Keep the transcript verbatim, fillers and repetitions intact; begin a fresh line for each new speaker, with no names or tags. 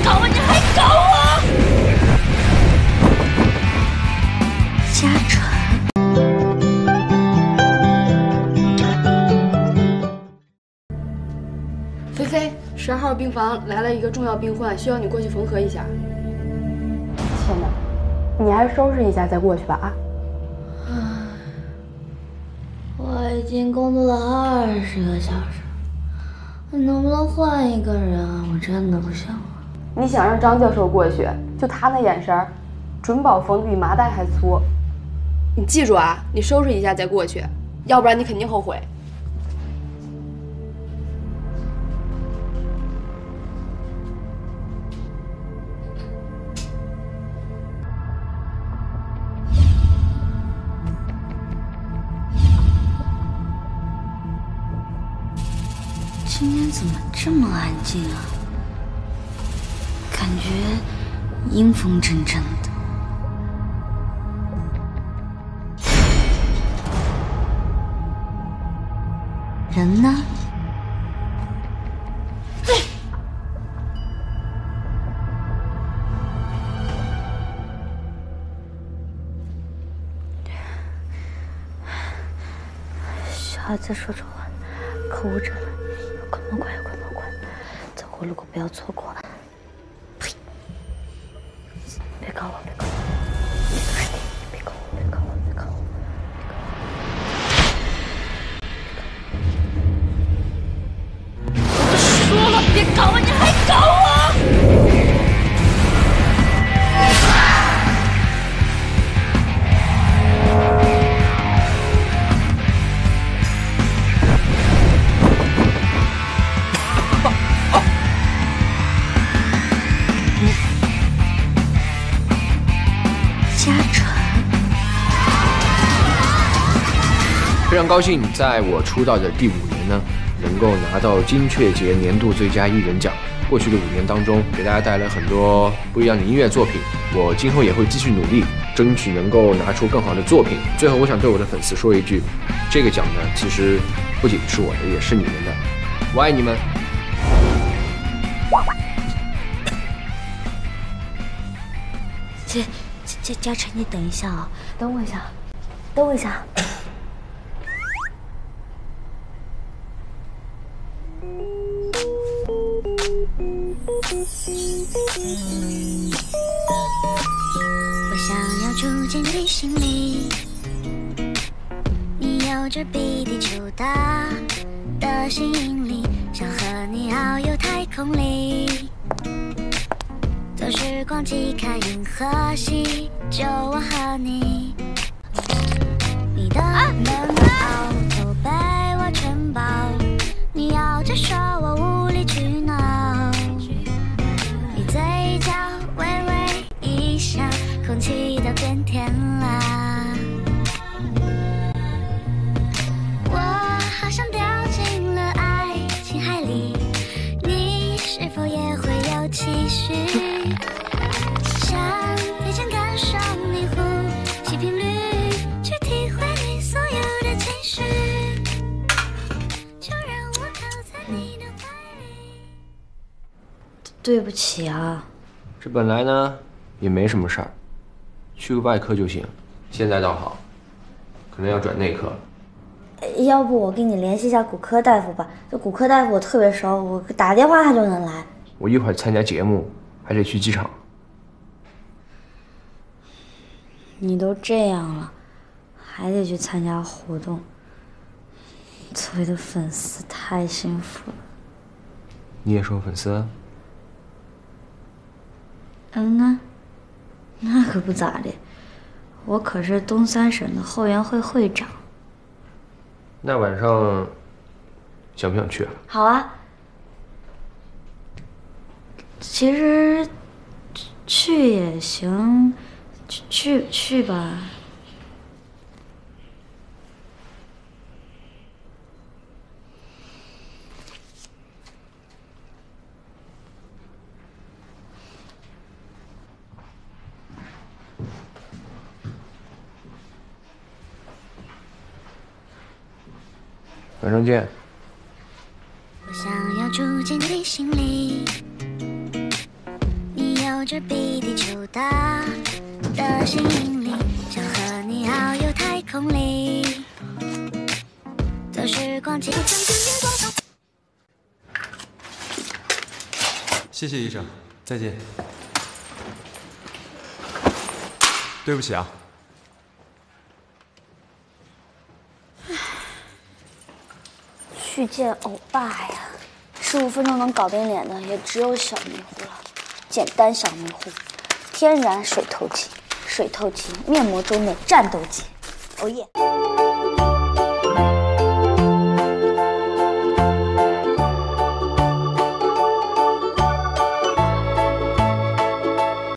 搞我！你还搞我！
嘉诚。
菲菲，十二号病房来了一个重要病患，需要你过去缝合一下。亲爱的，你还是收拾一下再过去吧啊！
唉，我已经工作了二十个小时，你能不能换一个人啊？我真的不行了。
你想让张教授过去，就他那眼神，准保缝得比麻袋还粗。你记住啊，你收拾一下再过去，要不然你肯定后悔。
今天怎么这么安静啊？感觉阴风阵阵的。人呢？小孩子说着话，可恶着了。 快快快快快！走过路过不要错过！呸！别搞我！别搞我！别搞我！别搞我！别搞我！
我说了别搞我，你还搞我！
非常高兴，在我出道的第五年呢，能够拿到金雀节年度最佳艺人奖。过去的五年当中，给大家带来很多不一样的音乐作品。我今后也会继续努力，争取能够拿出更好的作品。最后，我想对我的粉丝说一句：这个奖呢，其实不仅是我的，也是你们的。我爱你们。
这这这嘉诚，你等一下啊，等我一下，等我一下。
我想要住进你心里，你有着比地球大的吸引力，想和你遨游太空里，坐时光机看银河系，就我和你。你的冷傲都被我全包，你要着说我无理取闹。 嘴角微微一笑，空气都变甜了。我好像掉进了爱情海里，你是否也会有期许？想提前感受你呼吸频率，去体会你所有的情绪。就让我靠在你的怀里。
对不起啊，
这本来呢也没什么事儿，去个外科就行。现在倒好，可能要转内科了。
要不我给你联系一下骨科大夫吧？这骨科大夫我特别熟，我打电话他就能来。
我一会儿参加节目，还得去机场。
你都这样了，还得去参加活动，作为的粉丝太幸福了。
你也是我粉丝？
嗯呢，那可不咋的，我可是东三省的后援会会长。
那晚上想不想去啊？
好啊，其实去也行，去去去吧。
晚上见。
我想要住进你心里， 着比地球大的心引力，想和你遨游太空里。走时光机，
谢谢医生，再见。对不起啊。
去见欧巴呀，十五分钟能搞定脸的也只有小迷糊了。简单小迷糊，天然水透肌，水透肌面膜中的战斗机。哦耶！